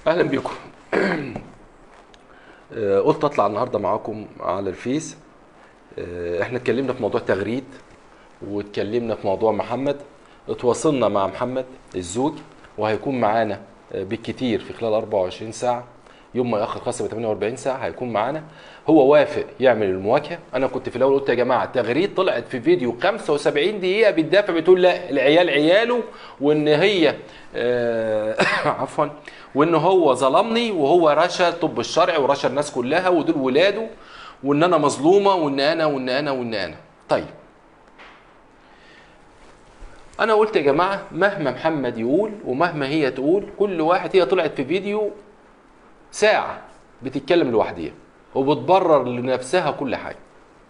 اهلا بيكم. قلت اطلع النهارده معاكم على الفيس. احنا اتكلمنا في موضوع تغريد، واتكلمنا في موضوع محمد. اتواصلنا مع محمد الزوج، وهيكون معانا بالكتير في خلال 24 ساعه. يوم ما ياخر خاصه ب 48 ساعه هيكون معانا. هو وافق يعمل المواجهه. انا كنت في الاول قلت يا جماعه تغريد، طلعت في فيديو 75 دقيقه بتدافع بتقول لا العيال عياله، وان هي عفوا، وان هو ظلمني، وهو رشا الطب الشرعي ورشا الناس كلها ودول ولاده، وان انا مظلومه، وان انا. طيب انا قلت يا جماعه مهما محمد يقول ومهما هي تقول، كل واحد، هي طلعت في فيديو ساعه بتتكلم لوحديها وبتبرر لنفسها كل حاجه،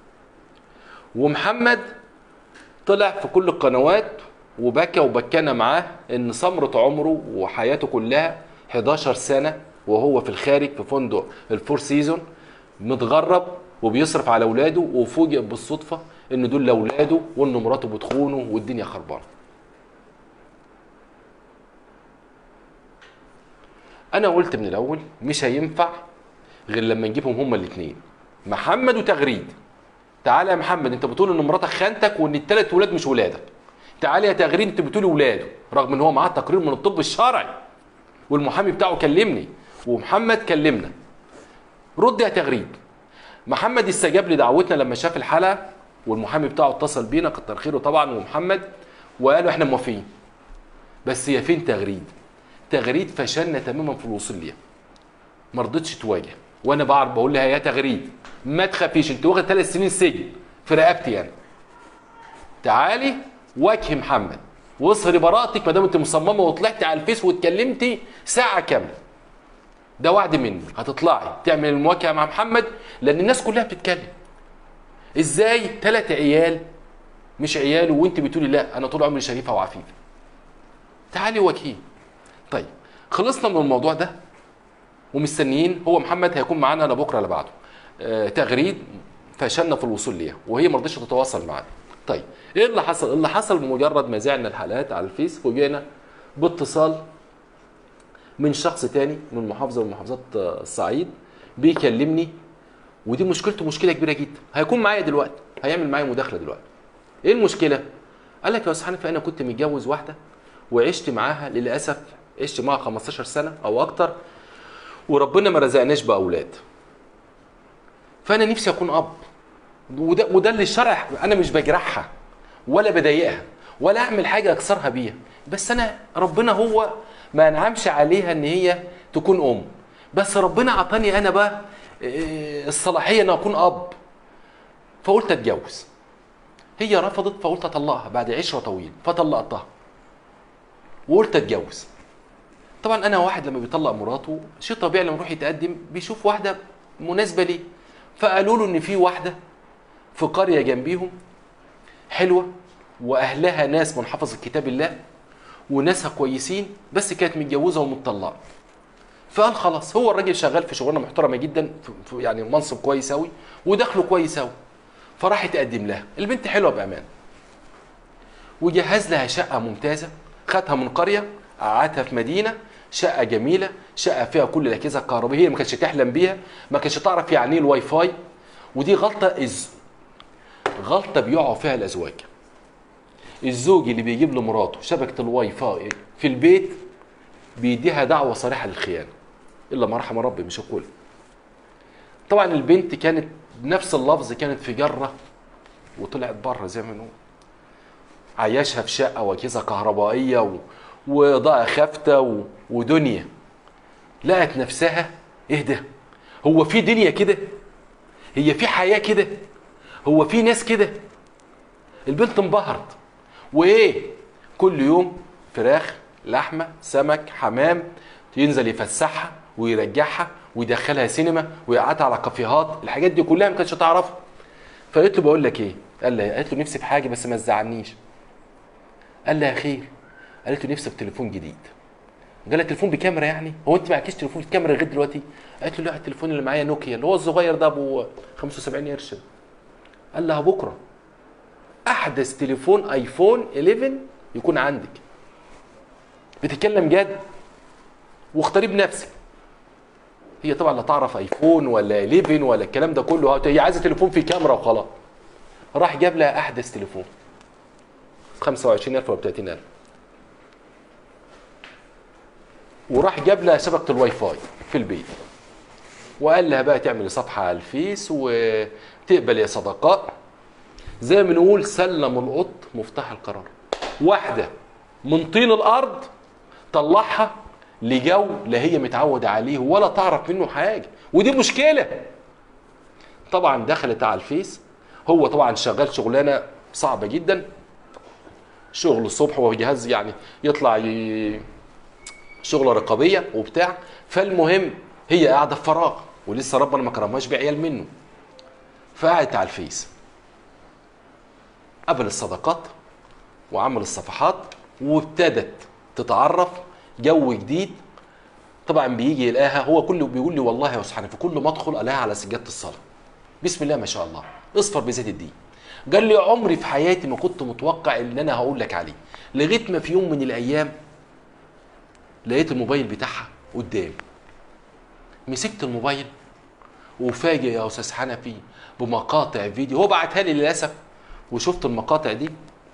ومحمد طلع في كل القنوات وبكى وبكانا معاه ان سمرة عمره وحياته كلها 11 سنه وهو في الخارج في فندق الفور سيزون متغرب وبيصرف على اولاده، وفوجئ بالصدفه ان دول اولاده وان مراته بتخونه والدنيا خربانه. انا قلت من الاول مش هينفع غير لما نجيبهم هما الاثنين، محمد وتغريد. تعالى يا محمد، انت بتقول ان مراتك خانتك وان الثلاث ولاد مش ولادك. تعالى يا تغريد، انت بتقول ولاده، رغم ان هو معاه تقرير من الطب الشرعي والمحامي بتاعه كلمني ومحمد كلمنا. رد يا تغريد. محمد استجاب لدعوتنا لما شاف الحلقه، والمحامي بتاعه اتصل بينا كتر خيره طبعا ومحمد، وقالوا احنا موافقين. بس هي فين تغريد؟ تغريد فشلنا تماما في الوصول ليها، ما رضتش تواجه. وانا بعرف بقول لها يا تغريد ما تخافيش، انت واخد 3 سنين سجن في رقبتي انا. تعالي واجهي محمد واصهري براءتك ما دام انت مصممه، وطلعتي على الفيس واتكلمتي ساعه كامله. ده وعد مني، هتطلعي تعمل المواجهه مع محمد، لان الناس كلها بتتكلم. ازاي 3 عيال مش عياله وانت بتقولي لا انا طول عمري شريفه وعفيفه؟ تعالي واجهيه. طيب خلصنا من الموضوع ده ومستنيين. هو محمد هيكون معانا لا بكره لا بعده. تغريد فشلنا في الوصول ليها وهي ما رضتش تتواصل معانا. طيب ايه اللي حصل؟ اللي حصل بمجرد ما زعنا الحلقات على الفيس فوجئنا باتصال من شخص تاني من محافظه من محافظات الصعيد بيكلمني، ودي مشكلته مشكله كبيره جدا. هيكون معايا دلوقتي، هيعمل معايا مداخله دلوقتي. ايه المشكله؟ قال لك يا استاذ حنفي انا كنت متجوز واحده وعشت معاها، للاسف عشت معاها 15 سنه او اكتر، وربنا ما رزقناش باولاد. فانا نفسي اكون اب، وده اللي الشرع، انا مش بجرحها ولا بضايقها ولا اعمل حاجه اكسرها بيها، بس انا ربنا هو ما انعمش عليها ان هي تكون ام، بس ربنا عطاني انا بقى الصلاحيه ان اكون اب. فقلت اتجوز. هي رفضت، فقلت اطلقها بعد عشره طويل، فطلقتها وقلت اتجوز. طبعا انا واحد لما بيطلق مراته شيء طبيعي لما يروح يتقدم بيشوف واحده مناسبه ليه. فقالوا له ان في واحده في قريه جنبيهم حلوه واهلها ناس من حفظ كتاب الله وناسها كويسين، بس كانت متجوزه ومطلقه. فقال خلاص، هو الراجل شغال في شغلانه محترمه جدا، في يعني منصب كويس قوي ودخله كويس قوي. فراح يتقدم لها، البنت حلوه بامان، وجهز لها شقه ممتازه، خدها من قريه قعدها في مدينه، شقه جميله، شقه فيها كل الاجهزه الكهربائيه هي ما كانتش تحلم بيها، ما كانتش تعرف يعني ايه الواي فاي. ودي غلطه بيقعوا فيها الازواج. الزوج اللي بيجيب لمراته شبكه الواي فاي في البيت بيديها دعوه صريحه للخيانه، الا ما رحم ربي، مش الكل. طبعا البنت كانت بنفس اللفظ كانت في جره وطلعت بره زي ما نقول، عيشها في شقه واجهزه كهربائيه واضاءه خافته ودنيا. لقت نفسها ايه ده؟ هو في دنيا كده؟ هي في حياه كده؟ هو في ناس كده؟ البنت انبهرت. وايه؟ كل يوم فراخ، لحمه، سمك، حمام، ينزل يفسحها ويرجعها ويدخلها سينما ويقعدها على كافيهات، الحاجات دي كلها ما كانتش تعرفها. فقالت له بقول لك ايه؟ قالت له نفسي في حاجه بس ما تزعلنيش. قال لها خير؟ قالت له نفسي في تليفون جديد. قال لها تليفون بكاميرا يعني؟ هو انت معكيش تليفون بكاميرا لغايه دلوقتي؟ قالت له لا، التليفون اللي معايا نوكيا اللي هو الصغير ده ابو 75 قرش. قال لها بكره احدث تليفون ايفون 11 يكون عندك. بتتكلم جد؟ واختاريه بنفسك. هي طبعا لا تعرف ايفون ولا 11 ولا الكلام ده كله، هي عايزه تليفون فيه كاميرا وخلاص. راح جاب لها احدث تليفون 25000 ولا 30000، وراح جاب لها شبكه الواي فاي في البيت، وقال لها بقى تعمل صفحه على الفيس وتقبل يا صداقات. زي ما نقول سلم القط مفتاح القرار. واحده من طين الارض طلعها لجو لا هي متعوده عليه ولا تعرف منه حاجه، ودي مشكله. طبعا دخلت على الفيس، هو طبعا شغال شغلانه صعبه جدا، شغل الصبح وجهاز يعني يطلع شغله رقابيه وبتاع. فالمهم هي قاعده في فراغ ولسه ربنا ما كرمهاش بعيال منه، فقعدت على الفيس، قبل الصداقات وعمل الصفحات وابتدت تتعرف جو جديد. طبعا بيجي يلاقيها، هو كله بيقول لي والله يا سبحان، في كل ما ادخل الاقيها على سجاده الصلاه بسم الله ما شاء الله اصفر بزيت الدين. قال لي عمري في حياتي ما كنت متوقع ان انا هقول لك عليه، لغايه ما في يوم من الايام لقيت الموبايل بتاعها قدامي. مسكت الموبايل وفاجئ يا استاذ حنفي بمقاطع فيديو هو بعتها لي للاسف، وشفت المقاطع دي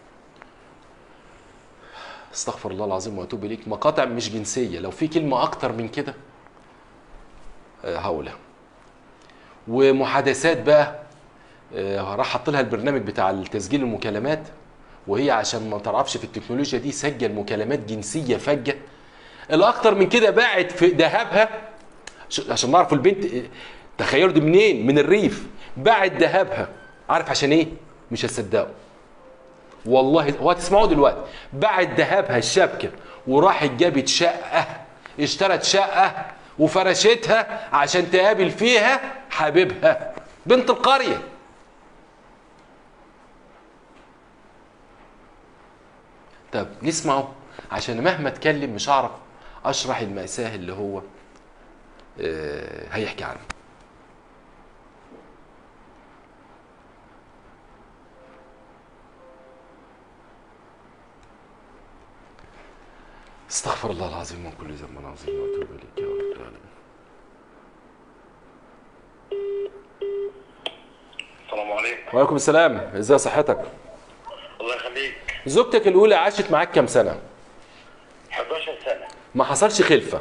استغفر الله العظيم واتوب اليك، مقاطع مش جنسيه، لو في كلمه اكتر من كده هقولها. ومحادثات بقى، راح حط لها البرنامج بتاع التسجيل المكالمات، وهي عشان ما تعرفش في التكنولوجيا دي سجل مكالمات جنسيه فجه. الاكتر من كده باعت في ذهبها عشان نعرف البنت، تخيلوا دي منين، من الريف، باعت ذهبها. عارف عشان ايه؟ مش هتصدقوا والله، هو هتسمعوه دلوقتي. باعت ذهبها الشبكه وراحت جابت شقه، اشترت شقه وفرشتها عشان تقابل فيها حبيبها بنت القريه. طب نسمعه عشان مهما اتكلم مش هعرف اشرح المأساة اللي هو هيحكي عنها. استغفر الله العظيم من كل ذنب عظيم واتوب اليك يا رب العالمين. السلام عليكم. وعليكم السلام، ازاي صحتك؟ الله يخليك. زوجتك الاولى عاشت معاك كام سنه؟ 11 سنه. ما حصلش خلفه؟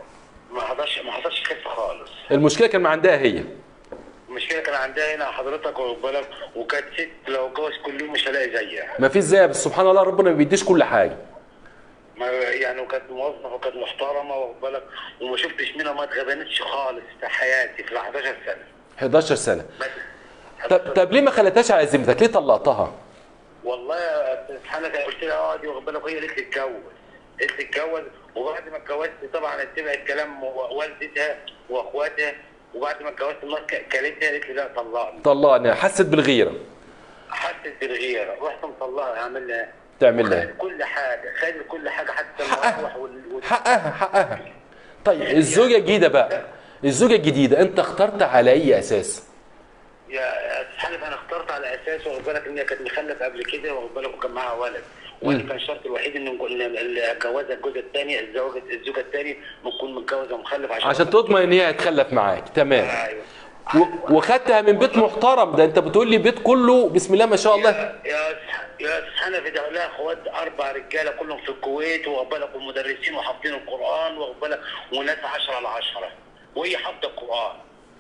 ما حصلش خلفه خالص. المشكله كان عندها هي؟ المشكله كان عندها هنا حضرتك واخد بالك، وكانت ست لو اتجوز كل يوم مش هلاقي زيها. ما فيش زيها، بس سبحان الله ربنا ما بيديش كل حاجه. يعني وكانت موظفه وكانت محترمه واخد بالك، وما شفتش منها ما اتغبنتش خالص في حياتي في ال 11 سنه. 11 سنه. طب ليه ما خلتهاش على ذمتك؟ ليه طلقتها؟ والله يا استاذ حنفي قلت لها اقعدي واخد بالك، وهي قالت لي اتجوز. قالت لي اتجوز، وبعد ما اتجوزت طبعا اتبعت كلام والدتها واخواتها، وبعد ما اتجوزت الناس كلتها قالت لي لا طلقني. حست بالغيره؟ حست بالغيره، رحت مطلقها. اعمل لها ايه؟ تعمل لها ايه؟ كل حاجه، خد كل حاجه حتى المروح حقها. طيب الزوجه الجديده بقى، الزوجه الجديده انت اخترت على اي اساس؟ يا استاذ حنفي انا اخترت على اساس واخد بالك ان هي كانت مخلفه قبل كده واخد بالك، وكان معاها ولد، وانا كان الشرط الوحيد ان اللي اتجوزها الجوز الثاني الزوجه الثاني بتكون متجوزه ومخلف عشان تضمن ان هي هتخلف معاك. تمام. ايوه. وخدتها من بيت محترم، ده انت بتقول لي بيت كله بسم الله ما شاء الله. يا استاذ حنفي ده لها اخوات 4 رجاله كلهم في الكويت واخد بالك، ومدرسين وحافظين القران واخد بالك، وناس 10 على 10، وهي حافظه القران،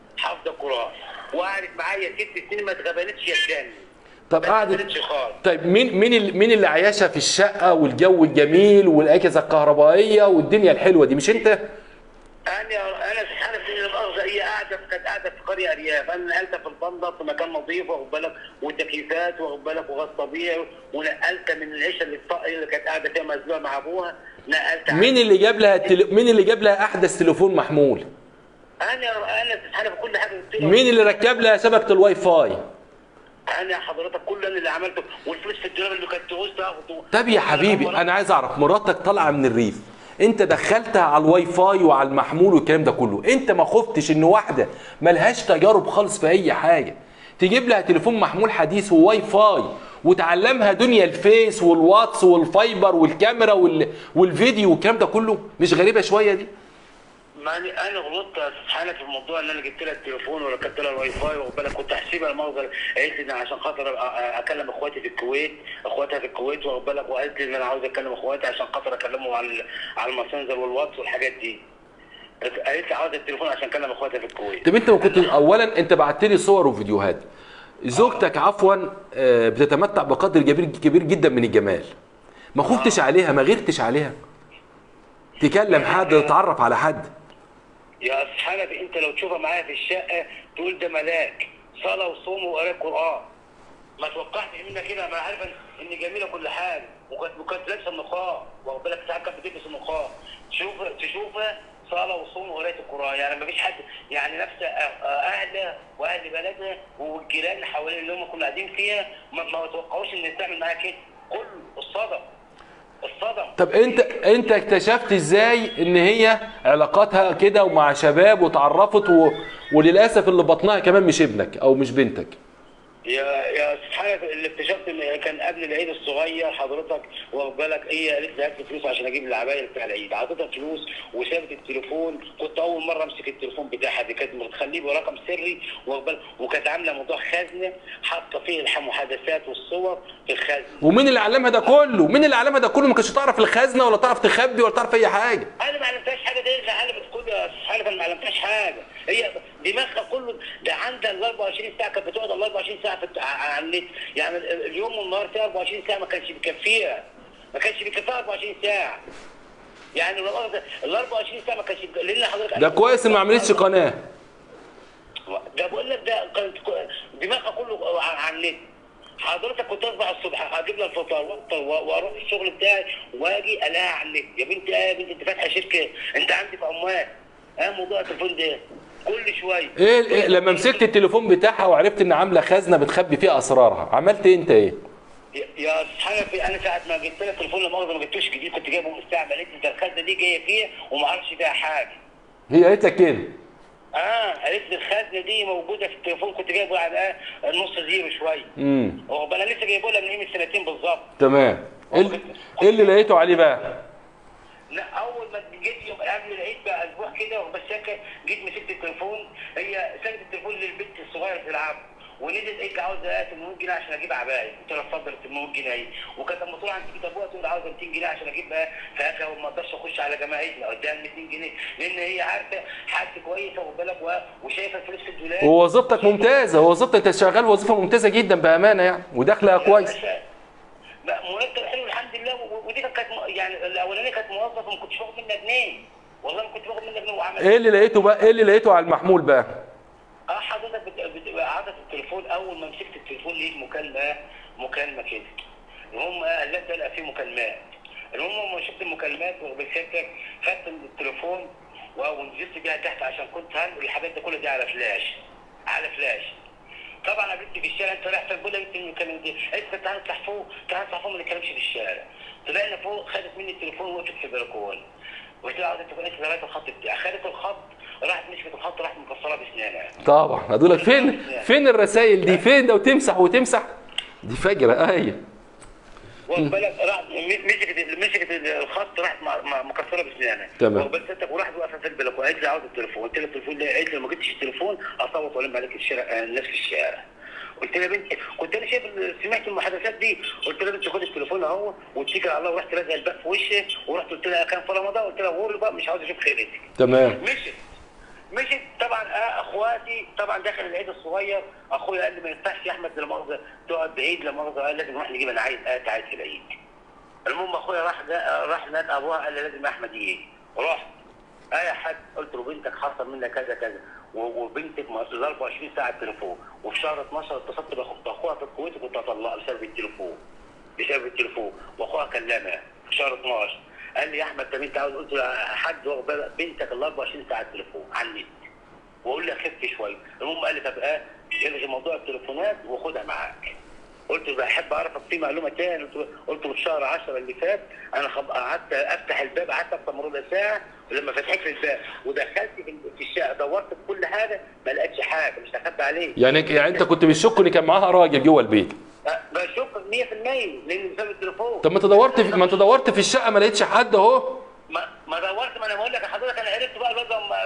وقعدت معايا 6 سنين ما اتغبنتش يا الثاني. طب قعدت. طيب مين اللي عايشها في الشقه والجو الجميل والاجهزه الكهربائيه والدنيا الحلوه دي؟ مش انت؟ انا سبحان الله المؤاخذه، هي كانت قاعده في قريه ارياف، انا نقلتها في البندر في مكان نظيف واخد بالك، وتكييفات واخد بالك، وغاز طبيعي، ونقلتها من العيشه اللي كانت قاعده فيها مزنوقه مع ابوها، نقلتها. مين اللي جاب لها احدث تليفون محمول؟ انا سبحان الله كل حاجه. مين اللي ركب لها شبكه الواي فاي؟ انا حضرتك كل اللي عملته، والفلوس في الدولار اللي كانت تعوز تاخده. طب يا حبيبي انا عايز اعرف، مراتك طالعه من الريف، انت دخلتها على الواي فاي وعلى المحمول والكلام ده كله، انت ما خفتش ان واحده ملهاش تجارب خالص في اي حاجه تجيب لها تليفون محمول حديث وواي فاي وتعلمها دنيا الفيس والواتس والفايبر والكاميرا والفيديو والكلام ده كله؟ مش غريبه شويه دي؟ ما انا غلطت يا استاذ حنفي في الموضوع ان انا جبت لها التليفون ولا جبت لها الواي فاي، واخد بالك، كنت هحسبها الموضوع. قالت لي ان عشان خاطر اكلم اخواتي في الكويت، اخواتها في الكويت، واخد بالك، وقالت لي ان انا عاوز اكلم اخواتي عشان خاطر اكلمهم على الماسنجر والواتس والحاجات دي. قالت لي عاوز التليفون عشان اكلم اخواتي في الكويت. طب انت ما كنت اولا انت بعت لي صور وفيديوهات زوجتك عفوا بتتمتع بقدر كبير جدا من الجمال، ما خفتش عليها، ما غيرتش عليها تكلم حد تتعرف على حد؟ يا استاذ حنفي انت لو تشوفها معايا في الشقه تقول ده ملاك، صلاه وصوم وقراءه قران. ما توقعتش منها كده، ما عارفه ان جميله كل حاجه، وكانت لابسه النقاب، واخد بالك، ساعات كانت بتلبس النقاب. تشوفها صلاه وصوم وقراءه القران، يعني ما فيش حد، يعني نفس اهلها واهل بلدها والجيران اللي حوالين اللي هم كنا قاعدين فيها ما توقعوش ان تعمل معاها كده، كله الصدم. طب انت اكتشفت ازاي ان هي علاقاتها كده ومع شباب وتعرفت وللاسف اللي بطنها كمان مش ابنك او مش بنتك؟ يا سبحان اللي اكتشفت ان كان قبل العيد الصغير حضرتك، واخد بالك، هي قالت لي هات لي فلوس عشان اجيب العبايه بتاع العيد، عطيتها فلوس وسابت التليفون. كنت اول مره امسك التليفون بتاعها، دي كانت متخليه برقم سري، واخد بالك، وكانت عامله موضوع خزنه حاطه فيه المحادثات والصور في الخزنه. ومين اللي علمها ده كله؟ مين اللي علمها ده كله؟ ما كانتش تعرف الخزنه ولا تعرف تخبي ولا تعرف اي حاجه. انا ما علمتهاش حاجه، دي اللي علمت كل يا استاذ، انا ما علمتهاش حاجه. هي دماغها كله ده عندها ال 24 ساعه، كانت بتقعد ال 24 ساعه على النت، يعني اليوم والنهار فيها 24 ساعه، ما كانش بيكفيها، ما كانش بيكفيها 24 ساعه. يعني ال 24 ساعه ما كانش لان حضرتك ده كويس ان ما عملتش قناه. ده بقول لك ده دماغها كله على النت. حضرتك كنت اصبح الصبح اجيب لها الفطار وافطر واروح الشغل بتاعي واجي الاقيها على النت، يا بنتي يا بنتي انت فاتحه شركه، انت عندك عمال، موضوع التليفون ده كل شويه. ايه لما مسكت التليفون بتاعها وعرفت ان عامله خزنه بتخبي فيها اسرارها، عملت انت ايه؟ يا حنفي انا ساعه ما جبت لها التليفون لما ما جبتوش جديد، كنت جايبه مستعمل، قالت لي ده الخزنه دي جايه فيها وما اعرفش فيها حاجه. هي قالت لك كده؟ قالت لي الخزنه دي موجوده في التليفون، كنت جايبه على نص زيرو شويه. انا لسه جايبه لها من قيمه سنتين بالظبط. تمام. ايه اللي لقيته عليه بقى؟ لا اول ما جيت يوم قبل العيد بقى اسبوع كده بس جيت مسكت التليفون، هي سابت التليفون للبنت الصغيره تلعب، ونزلت قالت لي عاوزه 800 جنيه عشان اجيب عبايه، قلت لها اتفضل 800 جنيه اهي، وكانت لما تروح عند بيت ابوها تقول عاوزه 200 جنيه عشان اجيب بقى فاكهه وما اقدرش اخش على جماعتنا قدام 200 جنيه، لان هي عارفه حالتي كويسه، واخد بالك، وشايفه الفلوس في الدولاب. ووظيفتك ممتازه، وظيفتك انت شغال وظيفه ممتازه جدا بامانه يعني، ودخلها كويس. مرتب حلو الحمد لله، ودي كانت يعني الاولانيه كانت موظفه ما كنتش باخد منها جنيه، والله ما كنت باخد منها جنيه. وعملت ايه اللي لقيته بقى؟ ايه اللي لقيته على المحمول بقى؟ حضرتك عدت التليفون، اول ما مسكت التليفون لقيت مكالمه كده، المهم قلبت لقى فيه مكالمات، المهم لما شفت المكالمات وبسيتك خدت التليفون ونزلت بيها تحت عشان كنت هنقل الحاجات دي كلها دي على فلاش. طبعا قابلتني في الشارع، انت رايح فين؟ بقول لها المكالمه دي، قالت تعالى اطلع فوق، ما نتكلمش في الشارع. طلعنا فوق، خدت مني التليفون ووقفت في البلكونه، قلت لها عاوزه التليفون، قالت لي لغايه الخط بتاعي، خدت الخط راحت مسكت الخط، راحت مكسره باسنانها. طبعا هدول لك فين الرسائل دي؟ فين ده؟ وتمسح دي فجره. ايوه واخد بالك، راحت مسكت الخط، راحت مكسره باسنانها. تمام. واخد بالك، وراحت واقفه في البلكونه، قالت لي عاوزه التليفون، قلت لها التليفون ده، قالت لي لو ما جبتش التليفون اصوت والم عليك الناس في الشارع. قلت لها بنتي، كنت انا شايف سمعت المحادثات دي، قلت لها بنتي خد التليفون اهو واتكل على الله، ورحت لازق الباب في وشي، ورحت قلت لها كان في رمضان، قلت لها غور بقى مش عاوز اشوف خيرتك. تمام. مشيت طبعا. اخواتي طبعا داخل العيد الصغير، اخويا قال لي ما ينفعش يا احمد لا مؤاخذه تقعد بعيد، لا مؤاخذه، قال لازم نروح نجيب انا عايز عايز في العيد. المهم اخويا راح هناك ابوها قال لي لازم احمد يجي، رحت. يا حاج، قلت له بنتك حصل منها كذا كذا، وبنتك ال 24 ساعه التليفون، وفي شهر 12 اتصلت باخوها في الكويت وكنت هطلقها بسبب التليفون، واخوها كلمها في شهر 12 قال لي يا احمد طب انت عاوز، قلت له يا حاج بنتك ال 24 ساعه التليفون على النت، واقول لك خف شويه. المهم قال لي طب الغي موضوع التليفونات وخدها معاك. قلت له بحب اعرفك في معلومه تاني، قلت له في شهر 10 اللي فات انا قعدت افتح الباب، قعدت اكتر من ربع ساعه، ولما فتحت الباب ودخلت في الشقه دورت في كل حاجه ما لقيتش حاجه، مش هخبي عليك. يعني انت كنت بتشك ان كان معاها راجل جوه البيت؟ بشك 100% لان بسبب التليفون. طب ما انت دورت في الشقه ما لقيتش حد اهو. ما دورت، ما انا بقول لك يا حضرتك، انا عرفت بقى الواد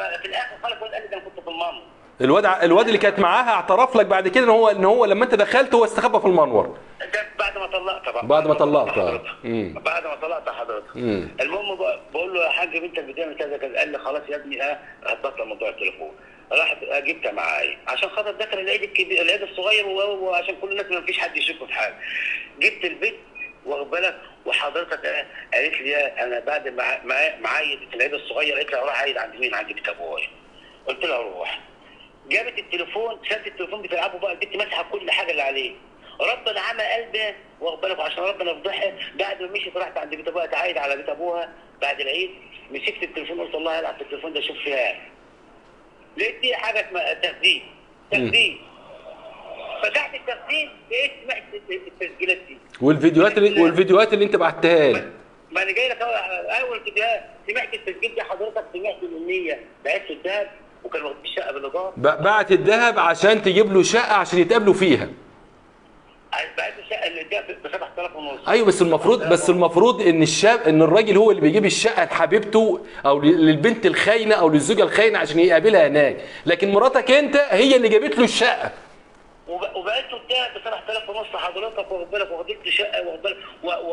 الواد اللي كانت معاها اعترف لك بعد كده ان هو لما انت دخلت هو استخبى في المنور. ده بعد ما طلقت بقى. بعد ما طلقت بعد ما طلقت حضرتك. المهم بقول له يا حاج بنتك بتعمل كذا كذا، قال لي خلاص يا ابني هتبطل موضوع التليفون. راحت جبتها معايا عشان خاطر دخل العيد الكبير العيد الصغير وعشان كل الناس ما فيش حد يشك في حاجه. جبت البيت واخد بالك، وحضرتك قالت لي انا بعد ما عايد في العيد الصغير قالت لي اروح عايد عند مين؟ عند بيت ابويا. قلت لها روح. جابت التليفون، سابت التليفون بتلعبه بقى، البنت مسحه كل حاجه اللي عليه. ربنا عمى قلبي واخد بالك، عشان ربنا فضحها. بعد ما مشيت رحت عند بيت ابوها تعايد على بيت ابوها بعد العيد. مسكت التليفون قلت الله يلعب في التليفون ده شوف فيها. لقيت دي حاجه اسمها تخزين. فتحت التخزين لقيت سمعت التسجيلات دي والفيديوهات اللي انت بعتها لي. ما انا جاي لك اول فيديوهات. سمعت التسجيل دي حضرتك، سمعت الامنيه بعت الذهب وكان واخد الشقه بالايجار. بعت الذهب عشان تجيب له شقه عشان يتقابلوا فيها. بعت الشقه اللي اديها ب 7000 ونص. ايوه بس المفروض ان الراجل هو اللي بيجيب الشقه لحبيبته او للبنت الخاينه او للزوجه الخاينه عشان يقابلها هناك، لكن مراتك انت هي اللي جابت له الشقه. وبقيت له الذهب ب 7000 ونص حضرتك واخد بالك، وخدت له شقه واخد بالك،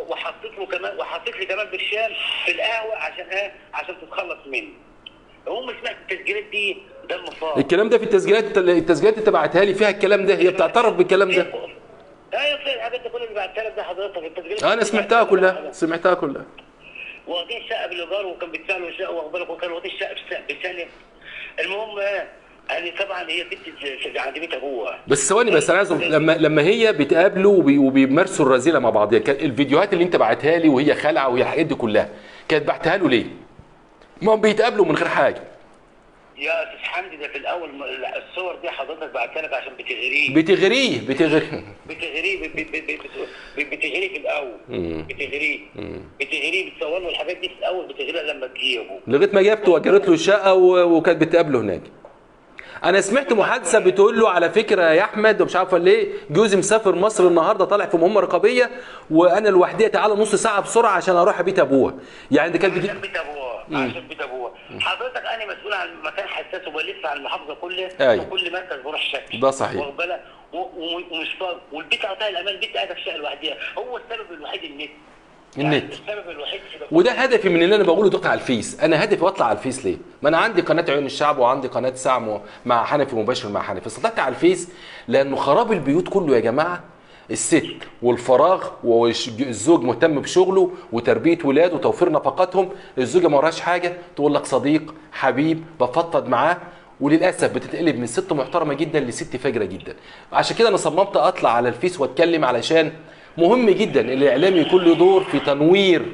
وحطيت لي كمان برشام في القهوه عشان تتخلص مني. هم سمعت التسجيلات دي دم فاضي. الكلام ده في التسجيلات انت بعتها لي فيها الكلام ده، هي بتعترف بالكلام ده. ايوه الحاجات دي كلها اللي بعتها لك ده حضرتك التسجيلات. انا سمعتها كلها. واخدين شقه بالايجار وكان بيدفع له شقه واخد بالك، وكان واخدين شقه بسنه. المهم يعني طبعا هي بنت عند بيت ابوها. بس ثواني بس انا عايز لما هي بيتقابلوا وبيمارسوا الرذيله مع بعض، الفيديوهات اللي انت بعتها لي وهي خالعه وهي الحاجات دي كلها كانت بعتها له ليه؟ ما هم بيتقابلوا من غير حاجه. يا استاذ حمدي ده في الاول الصور دي حضرتك بعتها لك عشان بتغريه في الاول. بتغريه بتصور له الحاجات دي في الاول، بتغريه لما تجيبه لغايه ما جابته واجرت له الشقه وكانت بتقابله هناك. انا سمعت محادثه بتقول له على فكره يا احمد ومش عارفه ليه جوزي مسافر مصر النهارده طالع في مهمه رقابيه وانا لوحدي، تعالى نص ساعه بسرعه عشان اروح بيت ابوها. يعني دي كانت عشان بيت ابوها. حضرتك انا مسؤول عن مكان حساس وبلف على المحافظه كلها. وكل مركز بروح شكل ده صحيح. واخد بالك، ومش فاضي، والبيت عطاها الامان، البيت قاعده في شقه لوحدها. هو السبب الوحيد النت. السبب الوحيد وده هدفي من اللي انا بقوله دكتور على الفيس. انا هدفي اطلع على الفيس ليه؟ ما انا عندي قناه عيون الشعب وعندي قناه ساعه مع حنفي مباشر مع حنفي. طلعت على الفيس لانه خراب البيوت كله يا جماعه الست والفراغ، والزوج مهتم بشغله وتربيه ولاده وتوفير نفقاتهم، الزوجه ما وراهاش حاجه تقول لك صديق حبيب بفضفض معاه، وللاسف بتتقلب من ست محترمه جدا لست فاجره جدا. عشان كده انا صممت اطلع على الفيس واتكلم، علشان مهم جدا الاعلام يكون له دور في تنوير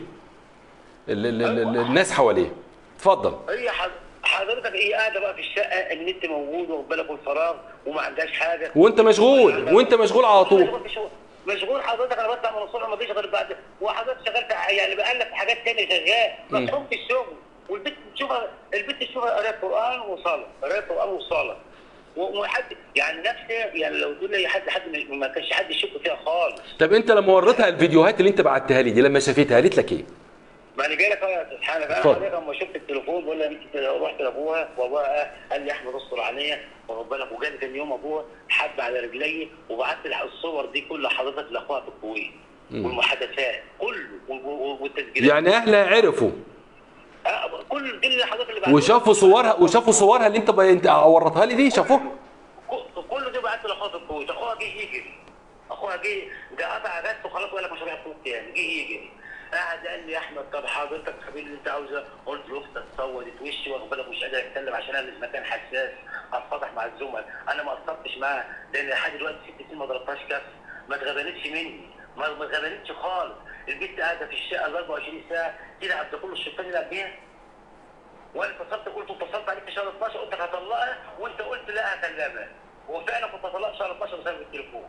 الناس حواليه. اتفضل. هي حضرتك هي قاعده بقى في الشقه، النت موجود واخد بالك والفراغ وما عندهاش حاجه، وانت مشغول على طول. مشغول حضرتك. انا بطلع من الصبح ما فيش غير بعد، وحضرتك شغال يعني بقلب في حاجات ثانيه شغال مطحون في الشغل. والبنت تشوفها قرايه قران وصلاه وحد يعني نفسه، يعني لو تقول لي حد ما كانش حد يشك فيها خالص. طب انت لما وريتها الفيديوهات اللي انت بعتها لي دي لما شافتها قالت لك ايه؟ ما انا جاي لك اهو يا استاذ حنفي. انا حضرتك لما شفت التليفون بقول لها انت رحت لابوها وابوها قال لي احمد اصبر عليا واخد بالك، وجالي ثاني يوم ابوها حب على رجلي وبعت لي الصور دي كلها حضرتك لاخوها في الكويت والمحادثات كله والتسجيلات. يعني اهلها عرفوا كل دي اللي حضرتك اللي وشافوا صورها اللي انت ورطها لي دي، شافوها كل دي بعت لاخوها في الكويت. اخوها جه يجري، ده قطع راسه خلاص ولا مش رايح فوق تاني، جه يجري قاعد قال لي يا احمد طب حضرتك حبيبي اللي انت عاوزه. قلت له اختك صورت وشي واخد بالك مش قادر اتكلم عشان انا في مكان حساس اتفضح مع الزملاء. انا ما قصرتش معاها لان لحد دلوقتي 6 سنين ما ضربتهاش كف، ما اتغبنتش مني، ما اتغبنتش خالص. البنت قاعده في الشقه ال 24 ساعه تلعب، ده كله الشيطان يلعب بيها. وانا اتصلت عليك في شهر 12 قلت لك هطلقها وانت قلت لا هكلمها، وفعلا كنت هطلقها في شهر 12 بسبب التليفون.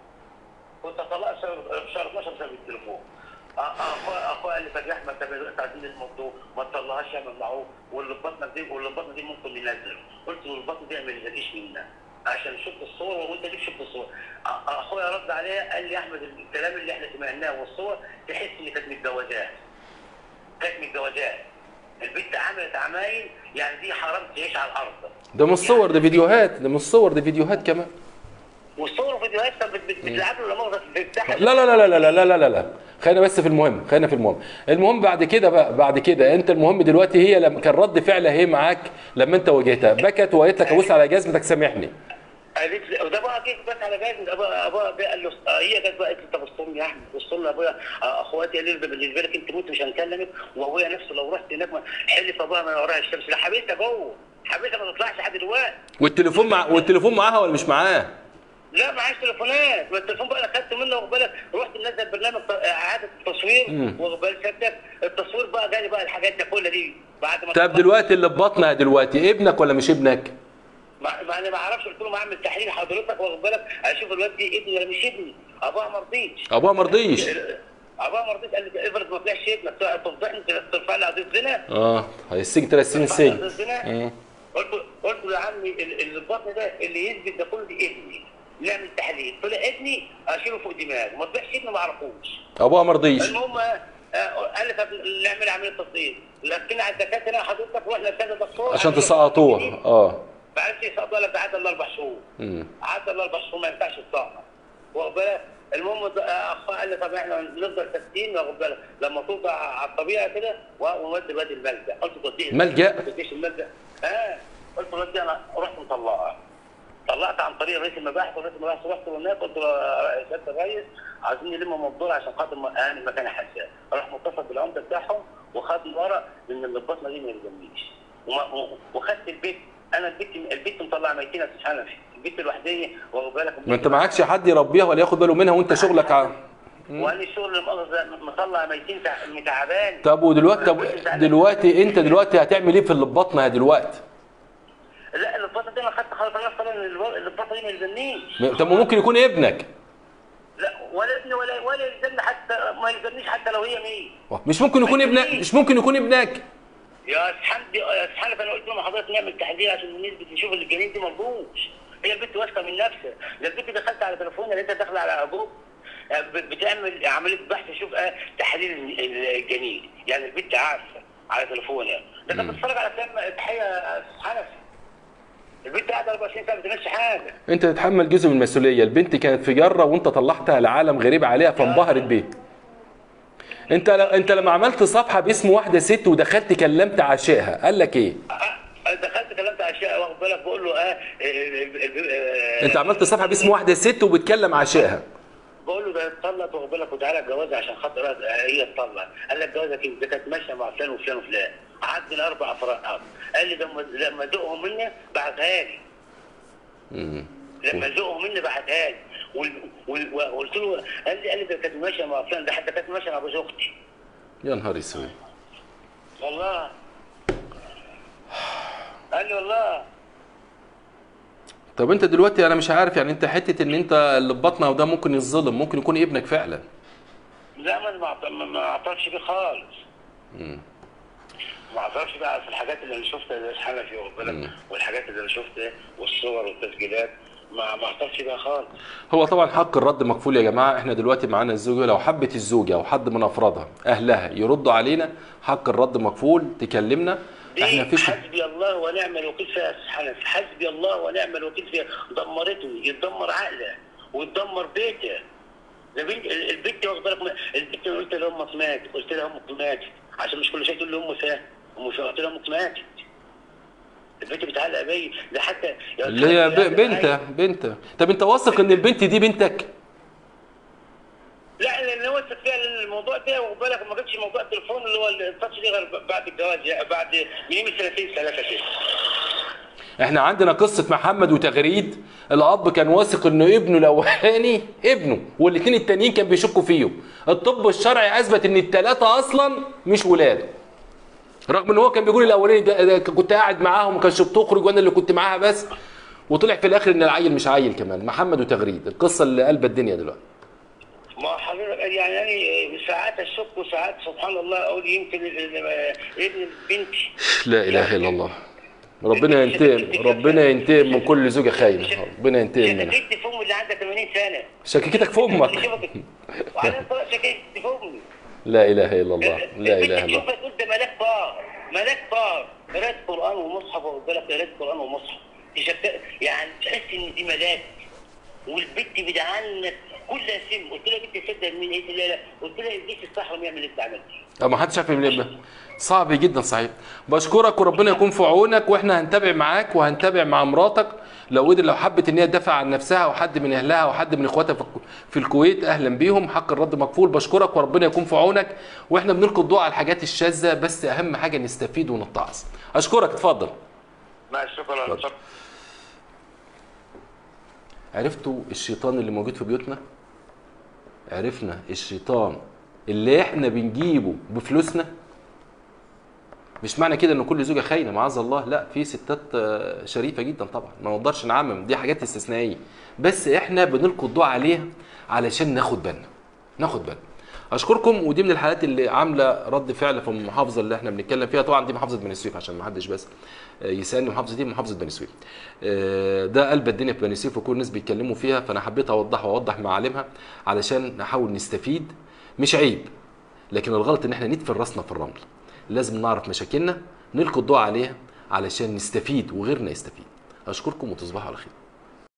في شهر 12 بسبب التليفون. اخويا قال لي طب يا احمد طب انت عايزين الموضوع ما تطلعهاش يعمل معروف، واللي في بطنك دي ممكن ينزل. قلت له البطن دي ما ينزلش منها عشان شفت الصور وانت ليك شفت الصور. اخويا رد عليا قال لي يا احمد الكلام اللي احنا سمعناه والصور تحس ان كانت متجوزات. البنت عملت عمايل، يعني دي حرام تعيش على الارض. ده مش صور، ده فيديوهات، ده مش صور، ده فيديوهات كمان. والصور وفيديوهات. طب بتلعبوا ولا مؤاخذه في الساحه؟ لا لا لا لا لا لا لا لا لا، خلينا بس في المهم، خلينا في المهم. المهم بعد كده بقى، بعد كده انت المهم دلوقتي هي لما كان رد فعلها ايه معاك لما انت واجهتها؟ بكت وقالت لك ابوس على جزمتك سامحني. قالت لي، وده بقى جه بس على بالي. ابوها قال له هي جت بقى قالت لي طب بص يا احمد، بص لي ابويا، اخواتي قالوا لي بالنسبه لك انت موت مش هنكلمك، وابويا نفسه لو رحت هناك حلف ابويا من وراها الشمس. لا حبيبتها جوه، حبيبتها ما تطلعش لحد دلوقتي. والتليفون معاها ولا مش معاه؟ لا معيش تليفونات. ما التليفون بقى انا خدته منه واخد بالك، رحت منزل برنامج اعاده التصوير واخد بالك سيادتك. التصوير بقى جالي بقى الحاجات دي كلها دي بعد ما. طب دلوقتي اللي في بطنها دلوقتي ابنك ولا مش ابنك؟ ما انا ما اعرفش. قلت له ما اعمل تحليل حضرتك واخد بالك اشوف الواد دي ابني ولا مش ابني. ابوها ما رضيش. ابوها ما رضيش. ابوها ما رضيش، قال لي افرض ما طلعش ابنك تفضحني ترفع لي قضيه زنا. هيسجن 3 سنين سجن. قلت له يا عمي اللي في بطني ده اللي يثبت ده كله دي ابني، نعمل تحليل. طلع ابني اشيله فوق دماغي، ما طلعش ابني ما اعرفوش. ابوها ما رضيش. المهم قال لي طب نعمل عمليه تصديق. لكن على الدكاتره حضرتك واحنا كذا دكتور عشان تسقطوها. ما عرفتش يسقطوها لك. عدى ال4 شهور. عدى ال4 شهور ما ينفعش تسقط واخد بالك. المهم اخويا قال لي طب احنا نفضل ساكتين واخد بالك لما توضع على الطبيعه كده ونودي الواد الملجا. قلت توديه ملجا؟ ما توديش الملجا. قلت له الواد انا رحت مطلقها. طلعت عن طريق رئيس المباحث، ورئيس المباحث رحت هناك قلت له يا سياده الريس عايزين نلم موضوع عشان خاطر اهل المكان حساس. راح متصل بالعمده بتاعهم وخد ورق ان البطنه دي ما يلزمنيش وخدت البيت. انا البيت مطلع ميتين استحاله فيه. البيت الوحديه واخد بالك. ما انت معكش حد يربيها ولا ياخد باله منها وانت شغلك وانا الشغل مطلع ميتين تعبان. طب دلوقتي انت دلوقتي هتعمل ايه في اللي في بطنها دلوقتي؟ لا البطنه دي انا خدت خلاص. انا اصلا البطنه دي ما يلزمنيش. طب ممكن يكون ابنك. لا ولا ابني ولا يلزمني، حتى ما يلزمنيش حتى لو هي مين. مش ممكن يكون ابنك، مش ممكن يكون ابنك. يا حنفي انا قلت لهم حضرتك نعمل تحليل عشان نثبت نشوف الجنين دي مرضوش. هي البنت واثقه من نفسها. ده البنت دخلت على تليفونها لقيتها داخله على ابوك بتعمل عمليه بحث تشوف تحليل الجنين. يعني البنت عارفه على تليفونها. ده كانت بتتفرج على افلام تحيه حنفي. البنت قاعده 24 ساعه ما بتعملش حاجه. انت تتحمل جزء من المسؤوليه. البنت كانت في جره وانت طلعتها لعالم غريب عليها فانبهرت بيه. انت لما عملت صفحه باسم واحده ست ودخلت كلمت عشائها قال لك ايه؟ دخلت كلمت عشائها واخد بالك بقول له انت عملت صفحه باسم واحده ست وبتكلم عشائها. بقول له ده اتطلقت واخد بالك وتعالى اتجوزها عشان خاطر هي اتطلقت. قال لك جوازك ده كانت ماشيه مع فلان وفلان وفلان. عدنا 4 افراد. قال لي لما ذوقهم مني بعتها لي. لما ذوقهم مني بعتها لي وقلت له قال لي ده كانت ماشيه مع فلان، ده حتى كانت ماشيه مع جوز اختي. يا نهار اسود. والله قال لي والله. طب انت دلوقتي انا مش عارف يعني انت حته ان انت اللي في بطنها وده ممكن يتظلم، ممكن يكون ابنك فعلا. لا ما اعترفش بيه خالص. ما اعترفش بقى في الحاجات اللي انا شفتها زي الحنفي واخد بالك والحاجات اللي انا شفتها والصور والتسجيلات ما اعترفش بيها خالص. هو طبعا حق الرد مكفول يا جماعه. احنا دلوقتي معانا الزوجه، لو حبت الزوجه او حد من افرادها اهلها يردوا علينا حق الرد مكفول تكلمنا. احنا فيش حسبي الله ونعم الوكيل فيها حنفي. حسبي الله ونعم الوكيل فيها. دمرته، يتدمر عقله ويتدمر بيته. ده البنت واخد بالك البنت قلت لها امك ماتت، قلت لها امك ماتت عشان مش كل شيء تقول لي امي فيها. قلت لها امك ماتت. البنت بتعلق بيا ده حتى اللي هي بنت. طب انت واثق ان البنت دي بنتك؟ لا لان هو فيها الموضوع ده واخد بالك ما جابش موضوع التليفون اللي هو التاتش دي غير بعد الجواز، بعد من يوم 2 3 كده. احنا عندنا قصه محمد وتغريد. الاب كان واثق انه ابنه الاولاني ابنه والاثنين التانيين كان بيشكوا فيهم. الطب الشرعي اثبت ان الثلاثه اصلا مش ولاده. رغم ان هو كان بيقول الاولاني ده كنت قاعد معاهم ما كانش بتخرج وانا اللي كنت معاها بس. وطلع في الاخر ان العيل مش عيل كمان. محمد وتغريد القصه اللي قلبت الدنيا دلوقتي. ما حضرتك يعني انا ساعات اشك وساعات سبحان الله اقول يمكن ابن بنتي. لا اله الا الله. ربنا ينتقم، ربنا ينتقم من كل زوجه خاينه. ربنا ينتقم منها. شككت في امي اللي عندها 80 سنه. شككتك في امك. وعلى شككت في امي. لا اله الا الله. لا اله الا الله. تشوفها تقول ده ملاك بار. ملاك طار قراءة قرآن ومصحف، واخد بالك، قراءة قرآن ومصحف يعني تحس ان دي ملاك. والبت بدعان كلها سم، قلت لها بنت تصدق مين؟ قالت لي لا لا، قلت لها ابليس الصحراء يعمل اللي انت عملته. ما حدش عارف يعمل ايه. صعب جدا صحيح. بشكرك وربنا يكون في عونك، واحنا هنتابع معاك وهنتابع مع مراتك. لو حبت ان هي تدافع عن نفسها او حد من اهلها او حد من اخواتها في الكويت، اهلا بيهم، حق الرد مكفول. بشكرك وربنا يكون في عونك، واحنا بنلقي الضوء على الحاجات الشاذه، بس اهم حاجه نستفيد ونتعظ. اشكرك، اتفضل. مع الشكر. عرفتوا الشيطان اللي موجود في بيوتنا؟ عرفنا الشيطان اللي احنا بنجيبه بفلوسنا. مش معنى كده ان كل زوجه خاينه، معاذ الله، لا، في ستات شريفه جدا طبعا، ما نقدرش نعمم، دي حاجات استثنائيه، بس احنا بنلقي الضوء عليها علشان ناخد بالنا. اشكركم. ودي من الحالات اللي عامله رد فعل في المحافظه اللي احنا بنتكلم فيها. طبعا دي محافظه بني سويف عشان ما حدش بس يسالني، محافظه دي محافظه بني سويف. ده قلب الدنيا في بني سويف وكل الناس بيتكلموا فيها، فانا حبيت اوضح معالمها علشان نحاول نستفيد. مش عيب، لكن الغلط ان احنا ندفن راسنا في الرمل. لازم نعرف مشاكلنا، نلقي الضوء عليها علشان نستفيد وغيرنا يستفيد. اشكركم وتصبحوا على خير.